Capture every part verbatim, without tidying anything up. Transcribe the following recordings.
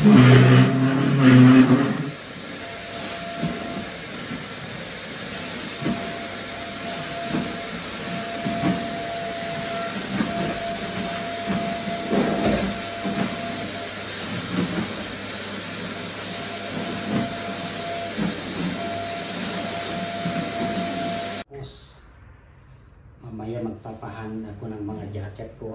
Mamaya magpapahan ako ng mga jacket ko.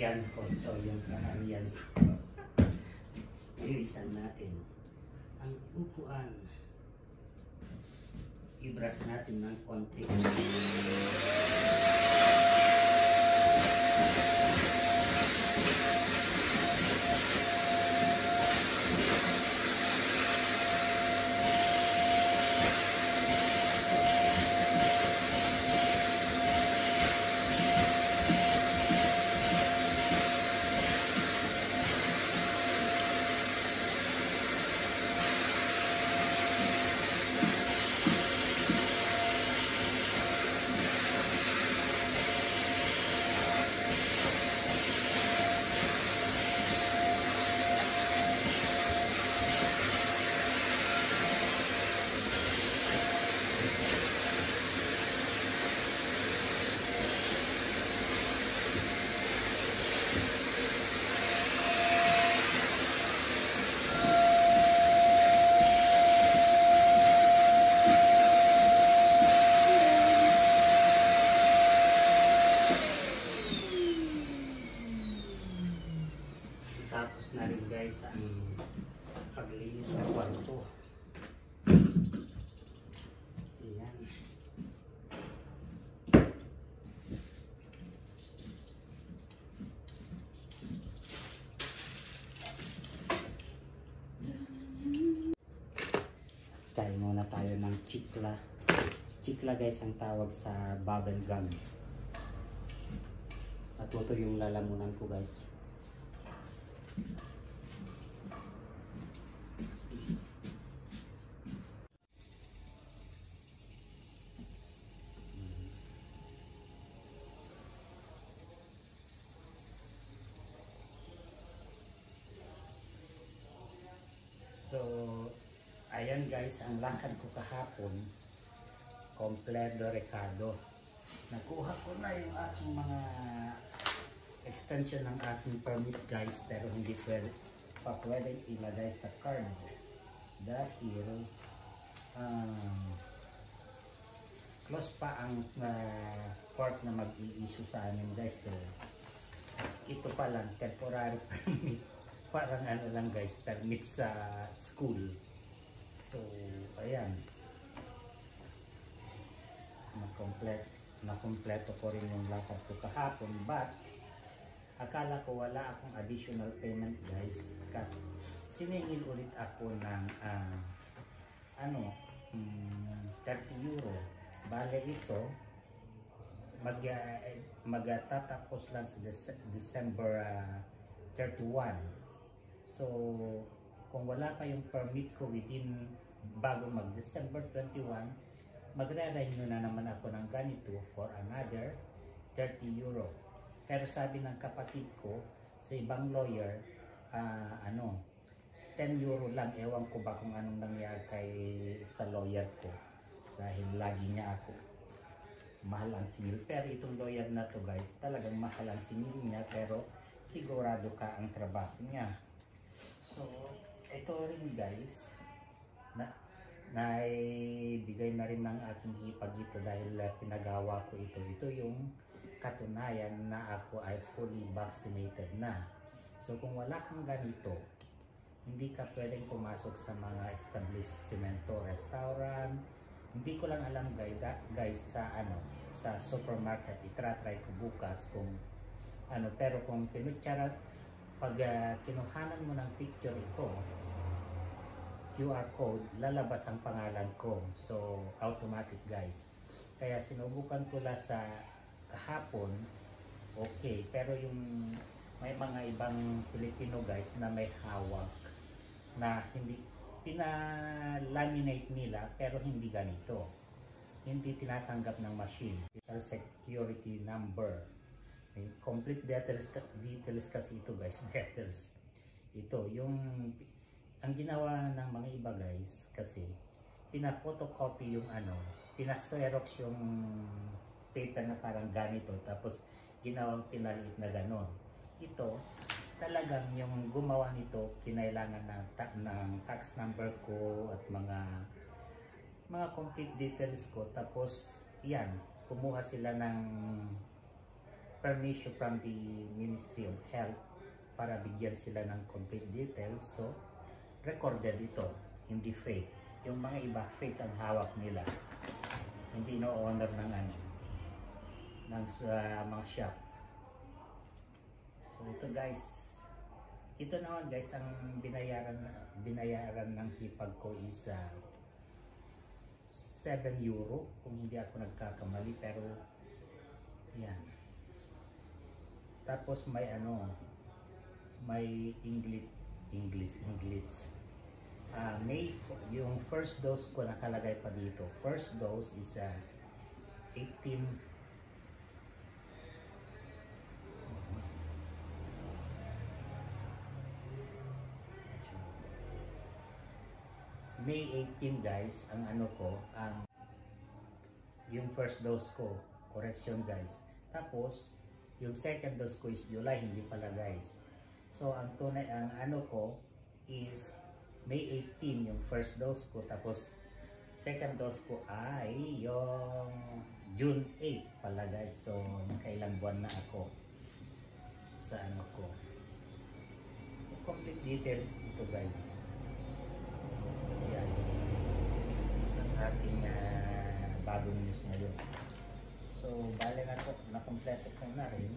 kaharian ko. Ito yung kaharian. Ilisan natin ang upuan. I-brush natin ng konti. Tapos na rin guys ang paglinis sa kwarto. Ayan. Kain muna tayo ng chikla. Chikla guys ang tawag sa bubble gum. At ito yung lalamunan ko guys. So, ayan guys, ang lakad ko kahapon, kompleto Ricardo. Nakuha ko na yung aking mga extension ng aking permit guys, pero hindi pwede, pa pwedeng ilagay sa card dahil um, close pa ang uh, court na mag-i-issue sa amin guys. So, ito pa lang, temporary permit. Parang ano lang guys, permit sa school. So, ayan. Nakompleto, nakompleto ko rin yung lakad ko kahapon. But, akala ko wala akong additional payment guys. Kasi, siningil ulit ako ng, uh, ano, um, thirty euro. Bale ito, mag, uh, magtatapos lang sa December uh, thirty-one. So, kung wala pa yung permit ko within bago mag December twenty-one, magre-renew na naman ako ng ganito for another thirty euro. Pero sabi ng kapatid ko sa ibang lawyer, uh, ano, ten euro lang. Ewan ko ba kung anong nangyari kay sa lawyer ko. Dahil lagi niya ako mahal ang singil. Pero itong lawyer na to guys, talagang mahal ang singil niya. Pero sigurado ka ang trabaho niya. So, ito rin guys, na naibigay na rin ng aking hipag ito dahil uh, pinagawa ko ito. Ito yung katunayan na ako ay fully vaccinated na. So, kung wala kang ganito, hindi ka pwedeng pumasok sa mga establishmento, restaurant. Hindi ko lang alam guys, guys sa ano, sa supermarket. Itra-try ko bukas kung ano, pero kung pinutsara, pag uh, kinuhanan mo ng picture ito, Q R code, lalabas ang pangalan ko. So, automatic guys. Kaya sinubukan ko lang sa kahapon, okay. Pero yung may mga ibang Pilipino guys na may hawak na hindi pina-laminate nila pero hindi ganito. Hindi tinatanggap ng machine. Social security number. May complete details, details kasi ito guys. Details. Ito, yung ang ginawa ng mga iba guys kasi pina-photocopy yung ano, pina-xerox yung paper na parang ganito tapos ginawang pinaliit na ganon. Ito, talagang yung gumawa nito kinailangan ng, ta ng tax number ko at mga mga complete details ko. Tapos yan, kumuha sila ng permission from the Ministry of health para bigyan sila ng complete details. So, recorded ito, hindi fake. Yung mga iba, fake ang hawak nila. Hindi no-honor ng ano, ng uh, mga shop. So, ito guys, ito naman guys, ang binayaran, binayaran ng hipag ko is uh, seven euro, kung hindi ako nagkakamali, pero yan. Tapos may ano, may English, English, English. Uh, may, yung first dose ko nakalagay pa dito. First dose is uh, eighteen May eighteen guys, ang ano ko, ang yung first dose ko, correction guys. Tapos, yung second dose ko is July, hindi pala guys. So, ang tunay, ang ano ko is May eighteen yung first dose ko. Tapos, second dose ko ay yung June eight pala guys. So, nakailang buwan na ako sa ano ko. Complete details ito guys. Yan. Ang ating uh, bagong news ngayon. So, bale na ko, na-completo ko na rin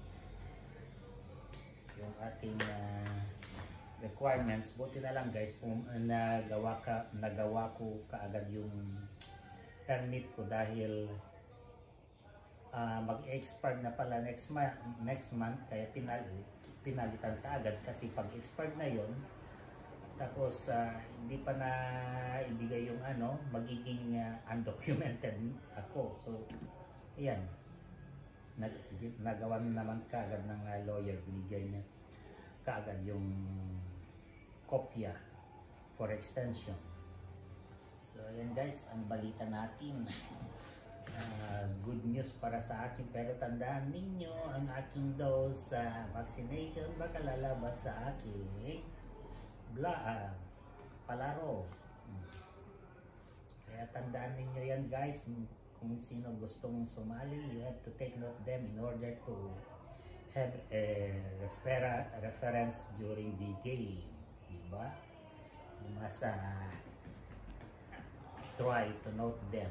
yung ating uh, requirements. Buti na lang guys kung uh, nagawa, ka, nagawa ko kaagad yung permit ko dahil uh, mag-expire na pala next, ma next month, kaya pinal pinalitan kaagad kasi pag expired na yon, tapos uh, hindi pa na ibigay yung ano, magiging uh, undocumented ako. So, ayan, nag nagawa naman kaagad ng uh, lawyer, binigay niya kaagad yung kopya for extension. So, ayan guys, ang balita natin. Uh, good news para sa akin, pero tandaan ninyo, ang aking dose sa uh, vaccination baka lalabas sa akin bla, uh, palaro. Hmm. Kaya tandaan ninyo yan guys, kung sino gustong sumali, you have to take note of them in order to have a refer reference during the game, diba? You must uh, try to note them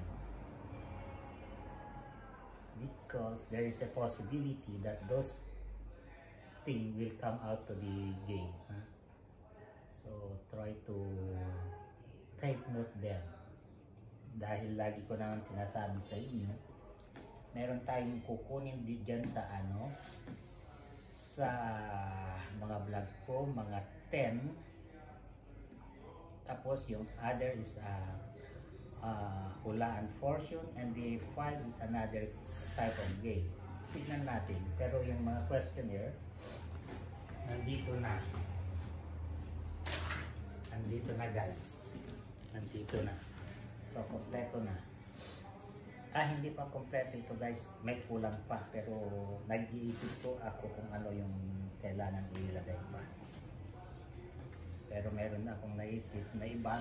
because there is a possibility that those things will come out to the game, huh? So try to take note them. Dahil lagi ko naman sinasabi sa inyo, meron tayong kukunin di dyan sa ano, sa mga vlog ko, mga ten. Tapos yung other is uh, uh, hula and fortune, and the five is another type of game. Tignan natin. Pero yung mga questionnaire, nandito na. Nandito na guys. Nandito na. So, kompleto na. Ah, hindi pa kompleto ito guys. May kulang pa. Pero, nag-iisip ko ako kung ano yung kailangan ilagay pa. Pero meron na akong naisip na iba.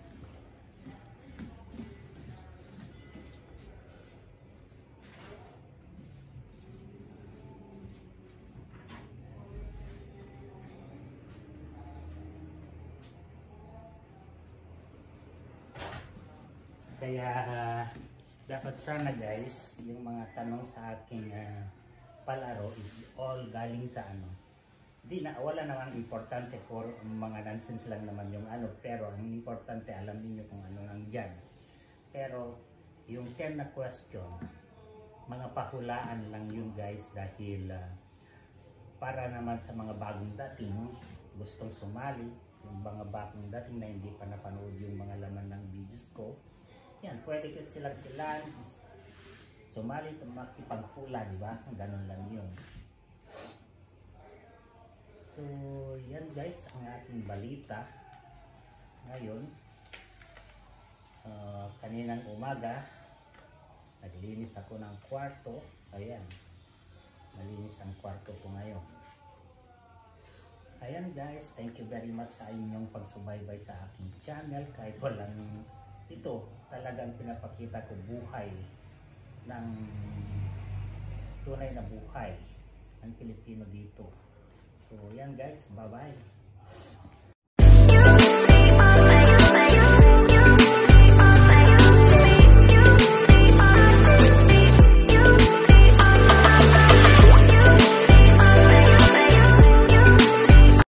Kaya uh, dapat sana guys, yung mga tanong sa aking uh, palaro is all galing sa ano. Di na, wala namang importante for mga nonsense lang naman yung ano, pero ang importante alam niyo kung ano nandyan. Pero yung ten na question, mga pahulaan lang yun guys, dahil uh, para naman sa mga bagong dating gustong sumali, yung mga bagong dating na hindi pa napanood yung mga laman ng videos ko, yan, pwede ka silang sila sumali at makipaghula, di ba? Ganun lang yun. So, yan guys, ang ating balita ngayon. Uh, kaninang umaga, naglinis ako ng kwarto. Ayan, malinis ang kwarto ko ngayon. Ayan guys, thank you very much sa inyong pagsubaybay sa aking channel. Kahit walang ito, talagang pinapakita ko buhay ng tunay na buhay ng Pilipino dito So yan guys, bye bye.